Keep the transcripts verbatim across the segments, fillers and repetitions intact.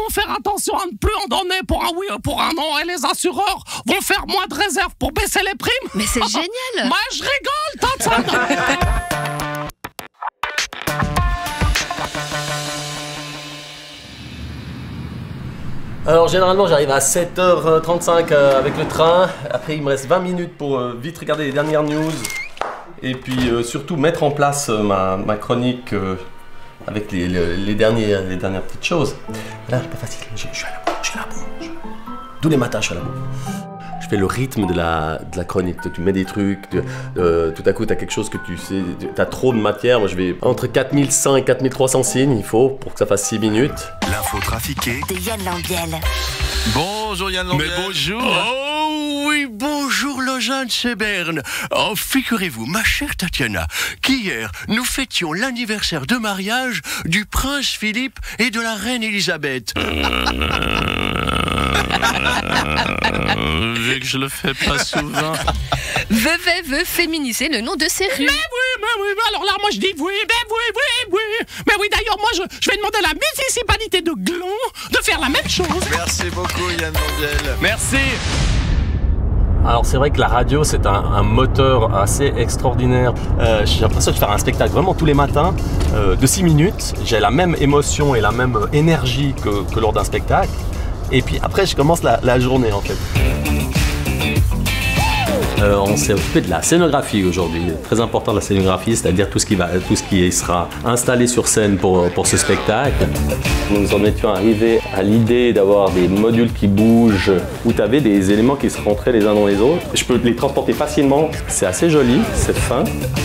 vont faire attention à ne plus en donner pour un oui ou pour un non, et les assureurs vont faire moins de réserves pour baisser les primes. Mais c'est génial. Moi, je rigole, Tatsan. Alors généralement j'arrive à sept heures trente-cinq euh, avec le train, après il me reste vingt minutes pour euh, vite regarder les dernières news et puis euh, surtout mettre en place euh, ma, ma chronique euh, avec les, les, les, derniers, les dernières petites choses. Là c'est pas facile, je, je suis à la bourre, je suis à la bourre. Je... Tous les matins je suis à la bourre. Je fais le rythme de la, de la chronique, tu mets des trucs, tu, euh, tout à coup tu as quelque chose que tu sais, tu as trop de matière, moi je vais entre quatre mille cent et quatre mille trois cents signes, il faut pour que ça fasse six minutes. L'info trafiquée De Yann Lambiel. Bonjour Yann Lambiel. Mais bonjour. Oh oui, bonjour Lausanne, c'est Berne. Oh, figurez-vous, ma chère Tatiana, qu'hier, nous fêtions l'anniversaire de mariage du prince Philippe et de la reine Elisabeth. Vu que je le fais pas souvent. Vevey veut féminiser le nom de ses rues. Mais oui, mais oui, mais alors là, moi je dis oui, mais oui, oui, oui. Mais oui, d'ailleurs, moi je, je vais demander à la municipalité de Glon de faire la même chose. Merci beaucoup Yann Lambiel. Merci. Alors c'est vrai que la radio c'est un, un moteur assez extraordinaire. Euh, j'ai l'impression de faire un spectacle vraiment tous les matins euh, de six minutes. J'ai la même émotion et la même énergie que, que lors d'un spectacle. Et puis après je commence la, la journée en fait. Euh, on s'est occupé de la scénographie aujourd'hui, très important la scénographie, c'est-à-dire tout ce qui va, tout ce qui sera installé sur scène pour, pour ce spectacle. Nous en étions arrivés à l'idée d'avoir des modules qui bougent, où tu avais des éléments qui se rentraient les uns dans les autres. Je peux les transporter facilement, c'est assez joli, c'est fin.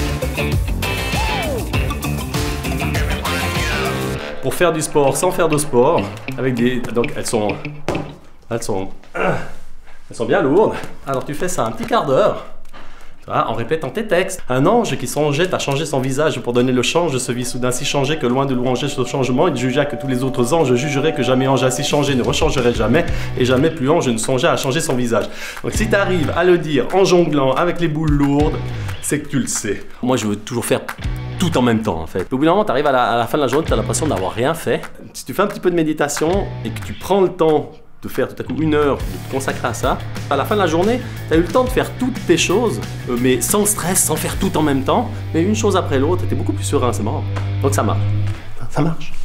Pour faire du sport sans faire de sport, avec des, donc elles sont, elles sont, elles sont bien lourdes. Alors tu fais ça un petit quart d'heure, en répétant tes textes. Un ange qui songeait à changer son visage pour donner le change se vit soudain si changé que loin de louanger ce changement, il jugea que tous les autres anges jugeraient que jamais ange ainsi changé ne rechangerait jamais, et jamais plus ange ne songeait à changer son visage. Donc si tu arrives à le dire en jonglant avec les boules lourdes, c'est que tu le sais. Moi je veux toujours faire tout en même temps en fait. Au bout d'un moment, tu arrives à la, à la fin de la journée, tu as l'impression d'avoir rien fait. Si tu fais un petit peu de méditation et que tu prends le temps de faire tout à coup une heure, de te consacrer à ça, à la fin de la journée, tu as eu le temps de faire toutes tes choses, euh, mais sans stress, sans faire tout en même temps, mais une chose après l'autre, tu es beaucoup plus serein, c'est marrant. Donc ça marche. Ça marche.